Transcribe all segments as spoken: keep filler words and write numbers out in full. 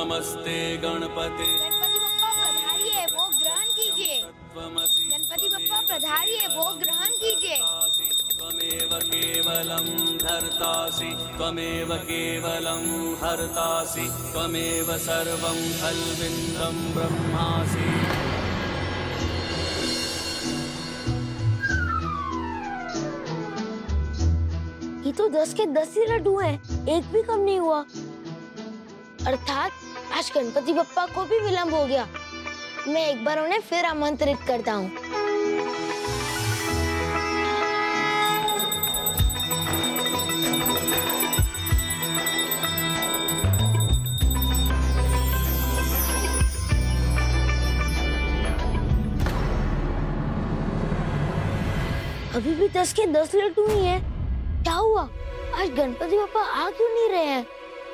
नमस्ते गणपते। गणपति बप्पा पधारिए, वो ग्रहण कीजिए। गणपति बप्पा पधारिए, वो ग्रहण कीजिए। त्वमेव केवलं धर्तासि, त्वमेव केवलं हर्तासि, त्वमेव सर्वं खल्विन्दं ब्रह्मासि। ये तो दस के दस ही लड्डू हैं, एक भी कम नहीं हुआ। अर्थात आज गणपति बप्पा को भी विलंब हो गया। मैं एक बार उन्हें फिर आमंत्रित करता हूँ। अभी भी दस के दस लड्डू ही हैं। क्या हुआ? आज गणपति बप्पा आ क्यों नहीं रहे हैं?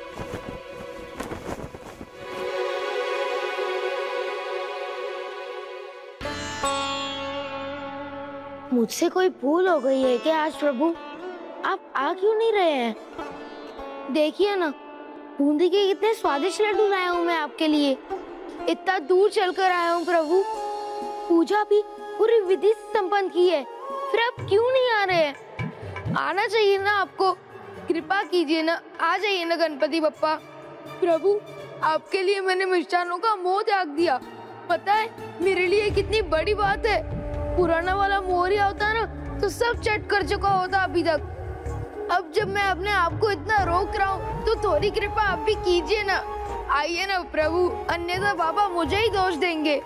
मुझसे कोई भूल हो गई है क्या आज प्रभु? आप आ क्यों नहीं रहे हैं? देखिए ना, बूंदी के कितने स्वादिष्ट लड्डू लाया हूँ मैं आपके लिए। इतना दूर चलकर आया हूँ प्रभु। पूजा भी पूरी विधि से संपन्न की है, फिर आप क्यों नहीं आ रहे हैं? आना चाहिए ना आपको। कृपा कीजिए ना, आ जाइए ना गणपति बप्पा। प्रभु, आपके लिए मैंने मिष्ठानों का मोह त्याग दिया। पता है मेरे लिए कितनी बड़ी बात है। पुराना वाला मोरिया होता ना तो सब चट कर चुका होता अभी तक। अब जब मैं अपने आप को इतना रोक रहा हूँ तो थोड़ी कृपा आप भी कीजिए ना। आइए ना प्रभु, अन्यथा बाबा मुझे ही दोष देंगे।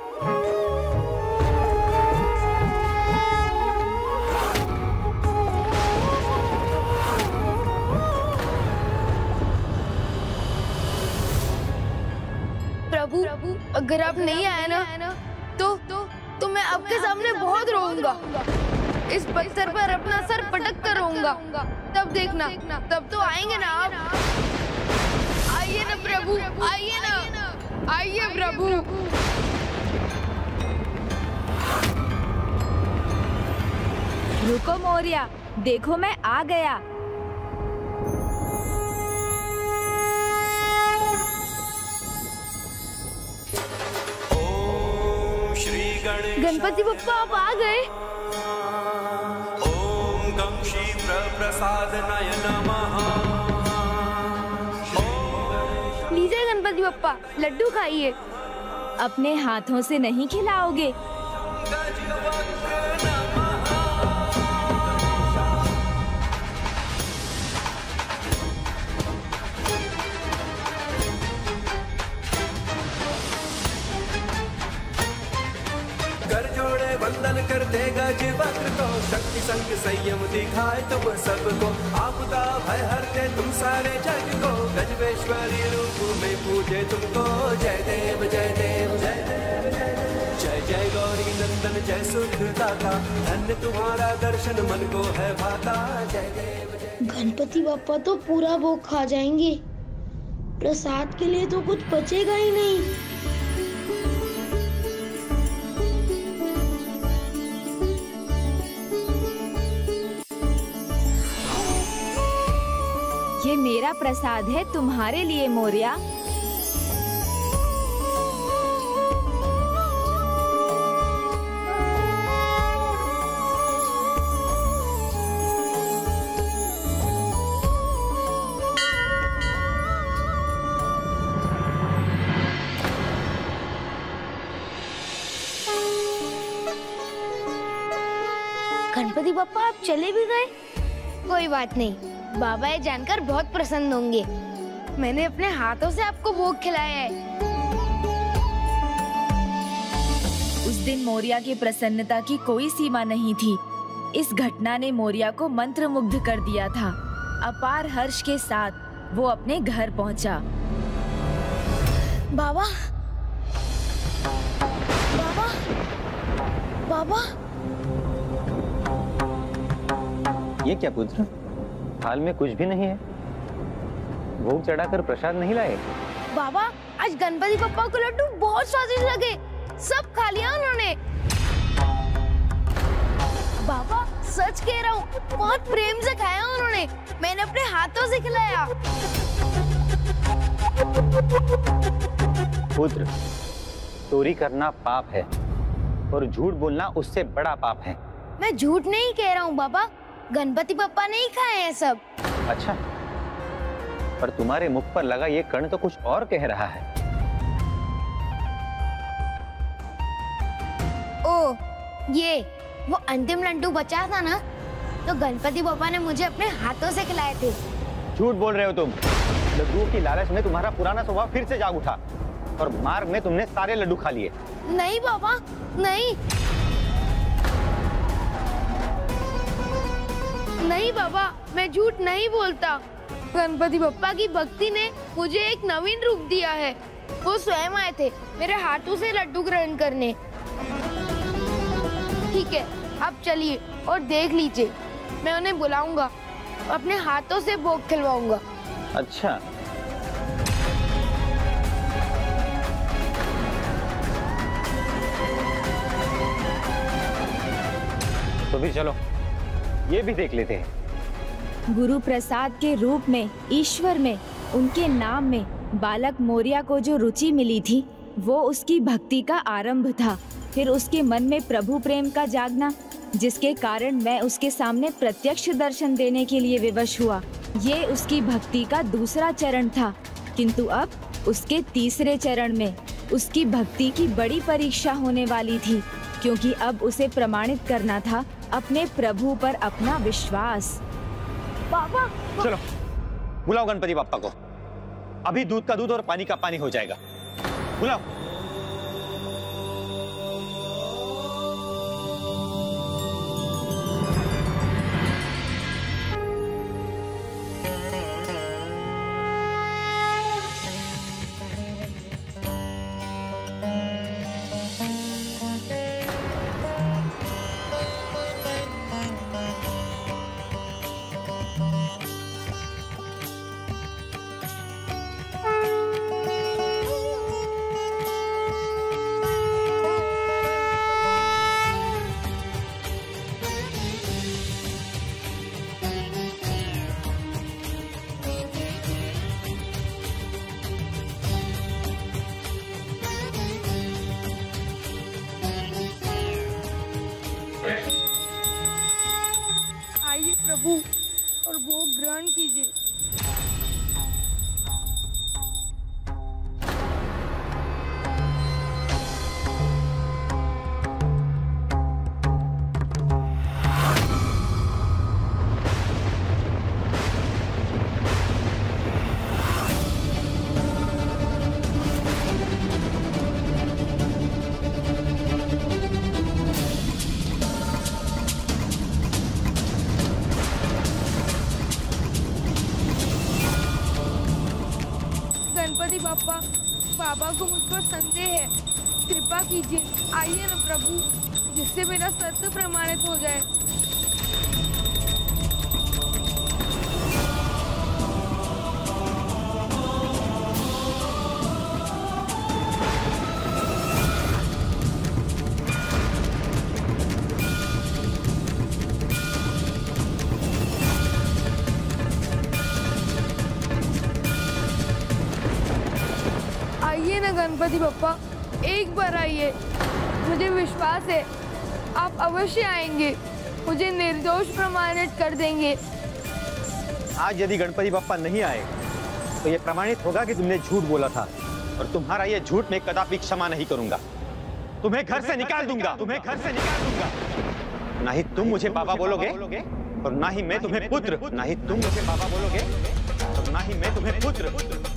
प्रभु, प्रभु अगर आप नहीं आए ना तो तो तो मैं आपके सामने बहुत रोऊंगा। इस पत्थर पर अपना सर पटक कर रोऊंगा। तब देखना, तब तो आएंगे ना आप। आइए ना प्रभु, आइए ना, आइए प्रभु। रुको मोरिया, देखो मैं आ गया। गणपति बप्पा आप आ गए। ओम गं क्षीर प्रसादनाय नमः। लीजिए गणपति बप्पा, लड्डू खाइए। अपने हाथों से नहीं खिलाओगे? वंदन करते गज वक्र को, शक्ति संग संयम दिखाए तुम सबको। आपदा भय हरते तुम सारे जग को, गजवेश्वरी रूप में पूजे तुमको। जय देव जय देव जय देव जय देव, जय जय गौरी नंदन जय सुखदाता। धन्य तुम्हारा दर्शन मन को है भाता। जय देव जय। गणपति बप्पा तो पूरा भोग खा जाएंगे। प्रसाद के लिए तो कुछ बचेगा ही नहीं। ये मेरा प्रसाद है तुम्हारे लिए मोरिया। गणपति बप्पा आप चले भी गए? कोई बात नहीं, बाबा ये जानकर बहुत प्रसन्न होंगे। मैंने अपने हाथों से आपको भोग खिलाया है। उस दिन मोरिया की प्रसन्नता की कोई सीमा नहीं थी। इस घटना ने मोरिया को मंत्रमुग्ध कर दिया था। अपार हर्ष के साथ वो अपने घर पहुंचा। बाबा, बाबा, बाबा। ये क्या पुत्र? थाल में कुछ भी नहीं है। भोग चढ़ाकर प्रसाद नहीं लाए? बाबा, आज गणपति बप्पा को लड्डू बहुत स्वादिष्ट लगे, सब खा लिया उन्होंने। बाबा सच कह रहा हूँ, बहुत प्रेम से खाया उन्होंने। मैंने अपने हाथों से खिलाया। पुत्र, चोरी करना पाप है और झूठ बोलना उससे बड़ा पाप है। मैं झूठ नहीं कह रहा हूँ बाबा, गणपति बप्पा नहीं खाए हैं सब। अच्छा, पर तुम्हारे मुख पर लगा ये कर्ण तो कुछ और कह रहा है। ओ, ये वो अंतिम लड्डू बचा था ना, तो गणपति बप्पा ने मुझे अपने हाथों से खिलाए थे। झूठ बोल रहे हो तुम। लड्डुओं की लालच में तुम्हारा पुराना स्वभाव फिर से जाग उठा और मार्ग में तुमने सारे लड्डू खा लिए। नहीं बाबा, नहीं नहीं बाबा, मैं झूठ नहीं बोलता। गणपति बप्पा की भक्ति ने मुझे एक नवीन रूप दिया है। वो स्वयं आए थे मेरे हाथों से लड्डू ग्रहण करने। ठीक है, अब चलिए और देख लीजिए, मैं उन्हें बुलाऊंगा, अपने हाथों से भोग खिलवाऊंगा। अच्छा, तो भी चलो, ये भी देख लेते हैं। गुरु प्रसाद के रूप में, ईश्वर में, उनके नाम में बालक मोरिया को जो रुचि मिली थी, वो उसकी भक्ति का आरंभ था। फिर उसके मन में प्रभु प्रेम का जागना, जिसके कारण मैं उसके सामने प्रत्यक्ष दर्शन देने के लिए विवश हुआ। ये उसकी भक्ति का दूसरा चरण था। किंतु अब उसके तीसरे चरण में उसकी भक्ति की बड़ी परीक्षा होने वाली थी, क्योंकि अब उसे प्रमाणित करना था अपने प्रभु पर अपना विश्वास। बाबा, चलो बुलाओ गणपति बाप्पा को। अभी दूध का दूध और पानी का पानी हो जाएगा। बुलाओ। प्रभु और भोग ग्रहण कीजिए। बाबा, बाबा को मुझ पर संदेह है, कृपा कीजिए, आइए ना प्रभु, जिससे मेरा सत्य प्रमाणित हो जाए। आइए ना गणपति बप्पा, एक बार आइए, मुझे विश्वास है आप अवश्य आएंगे, मुझे निर्दोष प्रमाणित कर देंगे। आज यदि गणपति बप्पा नहीं आए तो ये प्रमाणित होगा कि तुमने झूठ बोला था, और तुम्हारा ये झूठ मैं कदापि क्षमा नहीं करूंगा। तुम्हें घर से निकाल दूंगा, तुम्हें घर से निकाल दूंगा। ना ही तुम मुझे बाबा बोलोगे और ना ही मैं तुम्हें पुत्र, ना ही तुम मुझे बाबा बोलोगे और ना ही मैं तुम्हें पुत्र।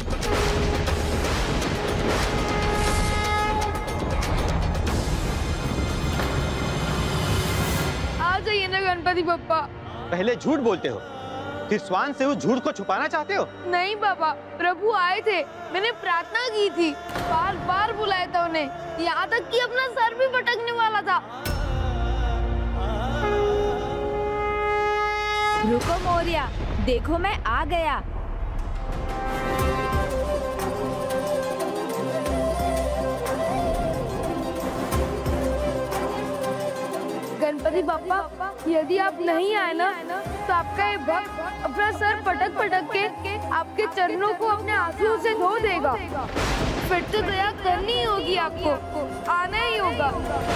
आ जाइए ना गणपति बप्पा। पहले झूठ बोलते हो, फिर स्वान से उस झूठ को छुपाना चाहते हो। नहीं बाबा, प्रभु आए थे, मैंने प्रार्थना की थी, बार बार बुलाया था उन्हें, यहाँ तक कि अपना सर भी पटकने वाला था। रुको मोरिया, देखो मैं आ गया। गणपति बप्पा, यदि आप नहीं आए ना तो आपका ये भक्त अपना सर पटक पटक के आपके चरणों को अपने आंसुओं से धो देगा। फिर तो दया करनी होगी आपको, आना ही होगा।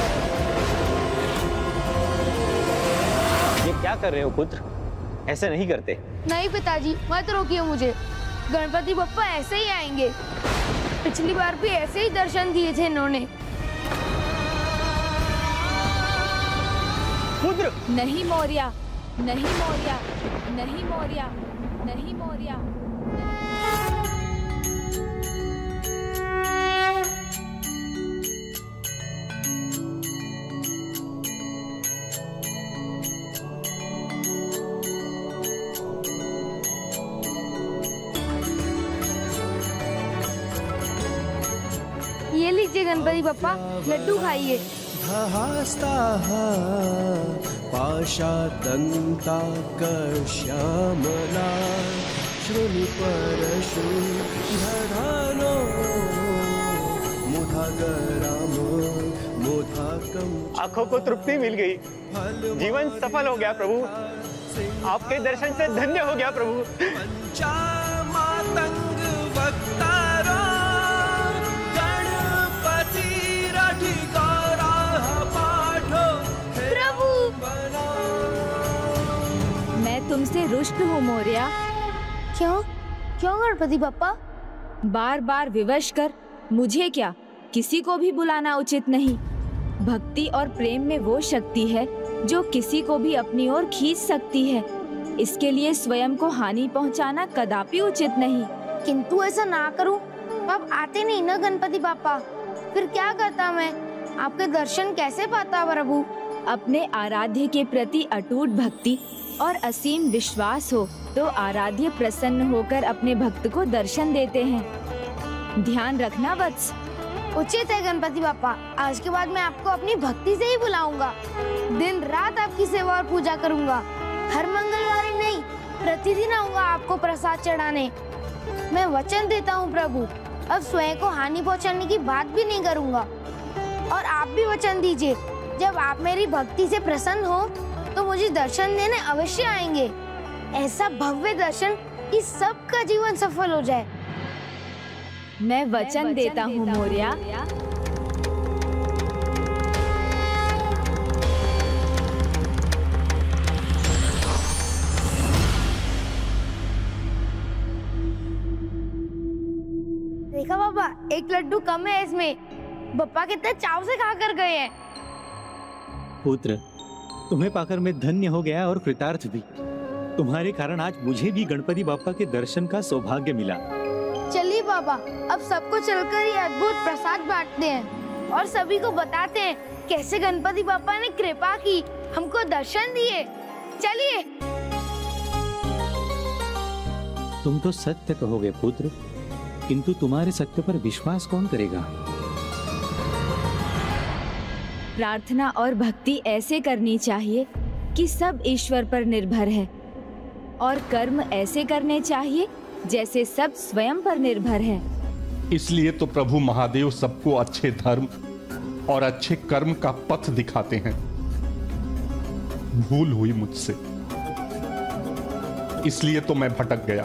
ये क्या कर रहे हो पुत्र? ऐसे नहीं करते। नहीं पिताजी, मत रोकिए मुझे। गणपति बप्पा ऐसे ही आएंगे। पिछली बार भी ऐसे ही दर्शन दिए थे इन्होंने। पुत्र! नहीं मौर्या, नहीं मौर्या, नहीं मौर्या, नहीं मौर्या। ये लीजिए गणपति बप्पा, लड्डू खाइए। पाशातंताकर्ष्यामला श्रुणि परशु धरानो मुधागराम मुधाकम। आंखों को तृप्ति मिल गई, जीवन सफल हो गया प्रभु। आपके दर्शन से धन्य हो गया प्रभु। पंचामातंग वक्तारा गणपति रठिकारा पाठो प्रभु। मैं तुमसे रुष्ट हूँ मौर्या। क्यों क्यों गणपति बप्पा? बार बार विवश कर मुझे क्या, किसी को भी बुलाना उचित नहीं। भक्ति और प्रेम में वो शक्ति है जो किसी को भी अपनी ओर खींच सकती है। इसके लिए स्वयं को हानि पहुंचाना कदापि उचित नहीं। किंतु ऐसा ना करूं, आप आते नहीं ना गणपति बापा, फिर क्या करता मैं? आपके दर्शन कैसे पाता प्रभु? अपने आराध्य के प्रति अटूट भक्ति और असीम विश्वास हो तो आराध्य प्रसन्न होकर अपने भक्त को दर्शन देते हैं। ध्यान रखना वत्स। उचित है गणपति बापा, आज के बाद मैं आपको अपनी भक्ति से ही बुलाऊंगा। दिन रात आपकी सेवा और पूजा करूंगा। हर मंगलवार ही नहीं, प्रतिदिन आऊंगा आपको प्रसाद चढ़ाने। मैं वचन देता हूँ प्रभु, अब स्वयं को हानि पहुँचाने की बात भी नहीं करूंगा। और आप भी वचन दीजिए, जब आप मेरी भक्ति से प्रसन्न हो तो मुझे दर्शन देने अवश्य आएंगे। ऐसा भव्य दर्शन कि सबका जीवन सफल हो जाए। मैं वचन, मैं वचन देता हूँ मौर्या। देखा बाबा, एक लड्डू कम है इसमें। बप्पा कितने चाव से खा कर गए हैं। पुत्र, तुम्हें पाकर मैं धन्य हो गया और कृतार्थ भी। तुम्हारे कारण आज मुझे भी गणपति बापा के दर्शन का सौभाग्य मिला। चलिए बाबा, अब सबको चलकर ये अद्भुत प्रसाद बांटते हैं और सभी को बताते हैं कैसे गणपति बापा ने कृपा की, हमको दर्शन दिए। चलिए। तुम तो सत्य कहोगे पुत्र, किंतु तुम्हारे सत्य पर विश्वास कौन करेगा? प्रार्थना और भक्ति ऐसे करनी चाहिए कि सब ईश्वर पर निर्भर है, और कर्म ऐसे करने चाहिए जैसे सब स्वयं पर निर्भर है। इसलिए तो प्रभु महादेव सबको अच्छे धर्म और अच्छे कर्म का पथ दिखाते हैं। भूल हुई मुझसे, इसलिए तो मैं भटक गया।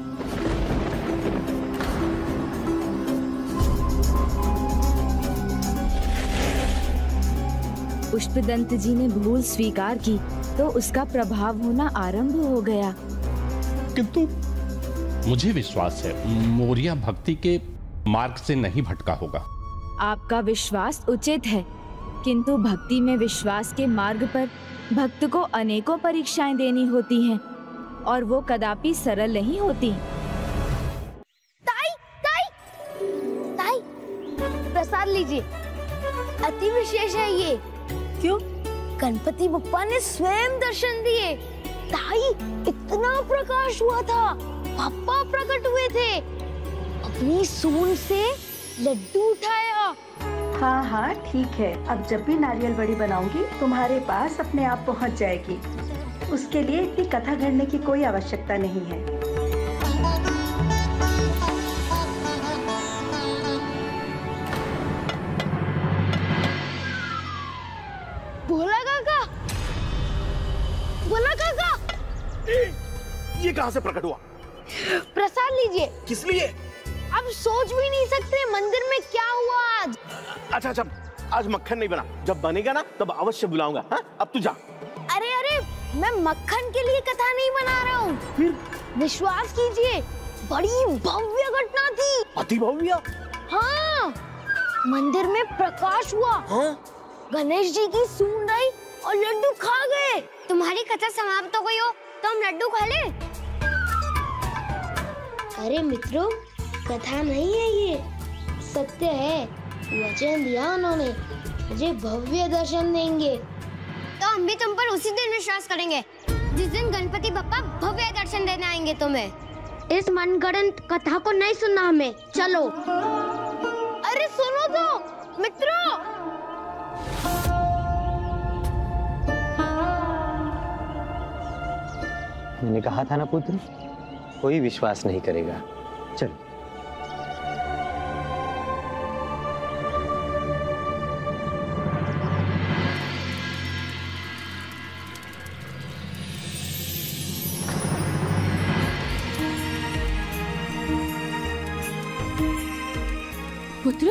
पुष्पदंत जी ने भूल स्वीकार की तो उसका प्रभाव होना आरंभ हो गया। किंतु मुझे विश्वास है मौर्या भक्ति के मार्ग से नहीं भटका होगा। आपका विश्वास उचित है, किंतु भक्ति में विश्वास के मार्ग पर भक्त को अनेकों परीक्षाएं देनी होती हैं और वो कदापि सरल नहीं होती। ताई, ताई, ताई, प्रसाद लीजिए, अति विशेष है ये। क्यों? गणपति बप्पा ने स्वयं दर्शन दिए। ताई, इतना प्रकाश हुआ था, बप्पा प्रकट हुए थे। अपनी सूंड से लड्डू उठाया। हाँ हाँ ठीक है, अब जब भी नारियल बड़ी बनाऊंगी तुम्हारे पास अपने आप पहुंच जाएगी। उसके लिए इतनी कथा घड़ने की कोई आवश्यकता नहीं है। भोला काका, भोला काका, ये कहाँ से प्रकट हुआ? प्रसाद लीजिए। किस लिए? आप आप सोच भी नहीं सकते मंदिर में क्या हुआ आज। अच्छा अच्छा, आज मक्खन नहीं बना, जब बनेगा ना तब अवश्य बुलाऊंगा। हाँ, अब तू जा। अरे अरे, मैं मक्खन के लिए कथा नहीं बना रहा हूँ। फिर विश्वास कीजिए, बड़ी भव्य घटना थी। अति भव्य? हाँ, मंदिर में प्रकाश हुआ। हाँ? गणेश जी की सूंड आई और लड्डू खा गए। तुम्हारी कथा समाप्त हो गई हो तो हम लड्डू खा ले। अरे मित्रों, कथा नहीं है ये, सत्य है। वचन दिया उन्होंने, मुझे भव्य दर्शन देंगे। तो हम भी तुम पर उसी दिन विश्वास करेंगे जिस दिन गणपति बप्पा भव्य दर्शन देने आएंगे तुम्हें। इस मनगढ़ंत कथा को नहीं सुनना हमें, चलो। अरे सुनो तो मित्रों। मैंने कहा था ना पुत्र, कोई विश्वास नहीं करेगा। चलो। पुत्र,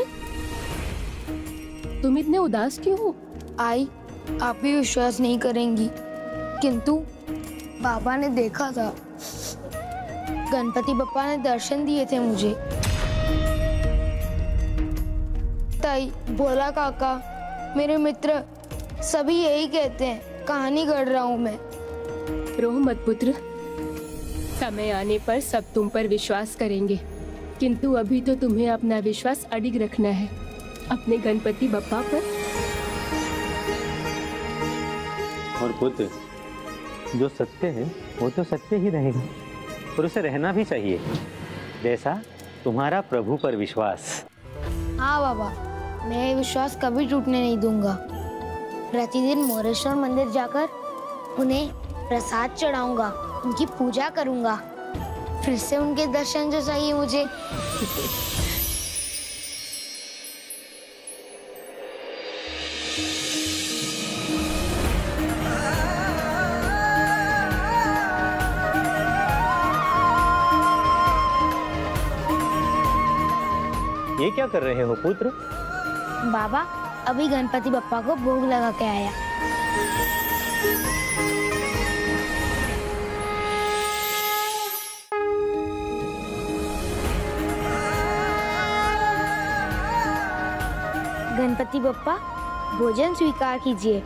तुम इतने उदास क्यों हो? आई, आप भी विश्वास नहीं करेंगी, किंतु बाबा ने देखा था, गणपति बप्पा ने दर्शन दिए थे मुझे। ताई, भोला काका, मेरे मित्र सभी यही कहते हैं, कहानी गढ़ रहा हूँ मैं। रो मत पुत्र, समय आने पर सब तुम पर विश्वास करेंगे, किंतु अभी तो तुम्हें अपना विश्वास अडिग रखना है अपने गणपति बप्पा पर। और पुत्र, जो सत्य है वो तो सत्य ही रहेगा और उसे रहना भी चाहिए, जैसा तुम्हारा प्रभु पर विश्वास। हाँ बाबा, मैं ये विश्वास कभी टूटने नहीं दूंगा। प्रतिदिन मोरेश्वर मंदिर जाकर उन्हें प्रसाद चढ़ाऊंगा, उनकी पूजा करूंगा, फिर से उनके दर्शन जो चाहिए मुझे। ये क्या कर रहे हो पुत्र? बाबा, अभी गणपति बप्पा को भोग लगा के आया। गणपति बप्पा, भोजन स्वीकार कीजिए।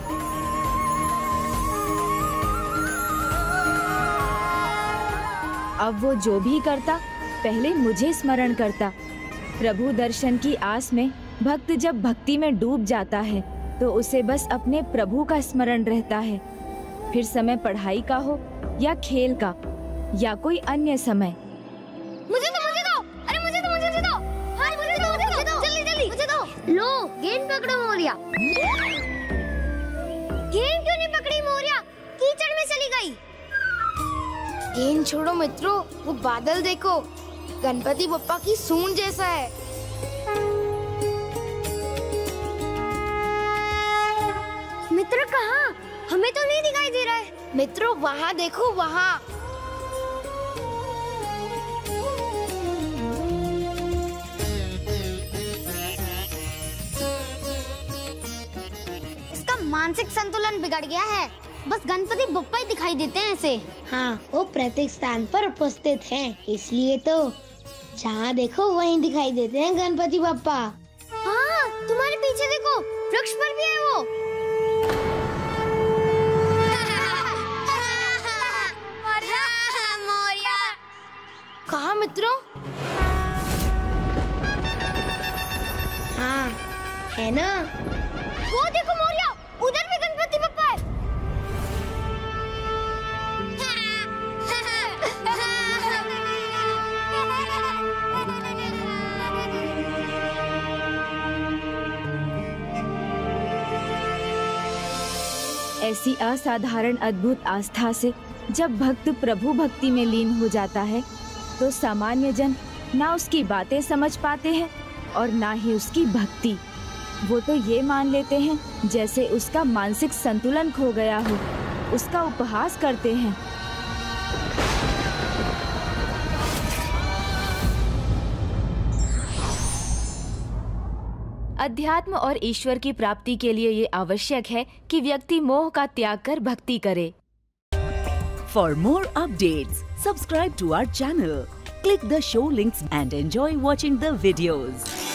अब वो जो भी करता पहले मुझे स्मरण करता। प्रभु दर्शन की आस में भक्त जब भक्ति में डूब जाता है तो उसे बस अपने प्रभु का स्मरण रहता है, फिर समय पढ़ाई का हो या खेल का या कोई अन्य समय। मुझे दो, मुझे दो, अरे मुझे दो, मुझे दो, हाँ मुझे दो, मुझे दो, जल्दी जल्दी मुझे दो। लो, गेंद पकड़ो मोरिया। गेंद क्यों नहीं पकड़ी मोरिया? कीचड़ में चली गई। गेंद छोड़ो मित्रों, वो बादल देखो, गणपति बप्पा की सूंड जैसा है। मित्र कहाँ? हमें तो नहीं दिखाई दे रहा है। मित्रों वहाँ देखो, वहाँ। इसका मानसिक संतुलन बिगड़ गया है, बस गणपति बप्पा ही दिखाई देते हैं इसे। हाँ, वो प्रत्येक स्थान पर उपस्थित हैं, इसलिए तो जहाँ देखो वहीं दिखाई देते हैं गणपति बप्पा। हाँ, तुम्हारे पीछे देखो, वृक्ष पर भी है वो। मोरिया। कहाँ मित्रों? हाँ, है ना? वो देखो मोरिया, उधर भी गणपति बप्पा है। ऐसी असाधारण अद्भुत आस्था से जब भक्त प्रभु भक्ति में लीन हो जाता है तो सामान्य जन ना उसकी बातें समझ पाते हैं और ना ही उसकी भक्ति। वो तो ये मान लेते हैं जैसे उसका मानसिक संतुलन खो गया हो, उसका उपहास करते हैं। अध्यात्म और ईश्वर की प्राप्ति के लिए ये आवश्यक है कि व्यक्ति मोह का त्याग कर भक्ति करे। For more updates, subscribe to our channel, click the show links and enjoy watching the videos.